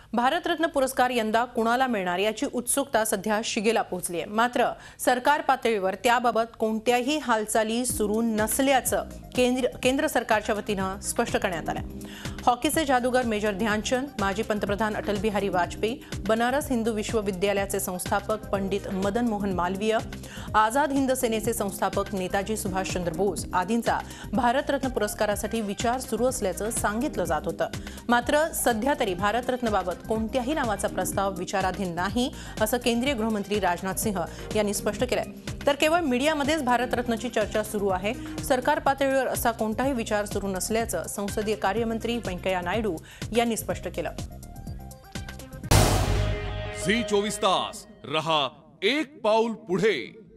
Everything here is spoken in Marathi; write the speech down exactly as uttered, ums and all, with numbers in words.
भारतरत्न पुरस्कार यंदा कुणाला मिळणार याची उत्सुकता सध्या शिगेला पोहोचली आहे। मात्र सरकार पातळीवर त्याबाबत कोणत्याही हालचाली सुरू नसल्याचं केंद्र केंद्र सरकारच्या वतीने स्पष्ट करण्यात आलं आहे। हॉकीचे जादूगार मेजर ध्यानचंद, माजी पंतप्रधान अटल बिहारी वाजपेयी, बनारस हिंदू विश्वविद्यालयाचे संस्थापक पंडित मदन मोहन मालवीय, आझाद हिंद सेनेचे संस्थापक नेताजी सुभाषचंद्र बोस आदींचा भारतरत्न पुरस्कारासाठी विचार सुरू असल्याचं सांगितलं जात होतं। मात्र सध्या तरी भारतरत्नबाबत कोणत्याही नावाचा प्रस्ताव विचाराधीन नाही असं केंद्रीय गृहमंत्री राजनाथ सिंह यांनी स्पष्ट केलंय। तर केवळ मीडियामध्येच भारतरत्नची चर्चा सुरू आहे। सरकार पातळीवर असा कोणताही विचार सुरू नसल्याचं संसदीय कार्यमंत्री व्यंकय्या नायडू यांनी स्पष्ट केलं। झी चोवीस तास रहा एक पाऊल पुढे।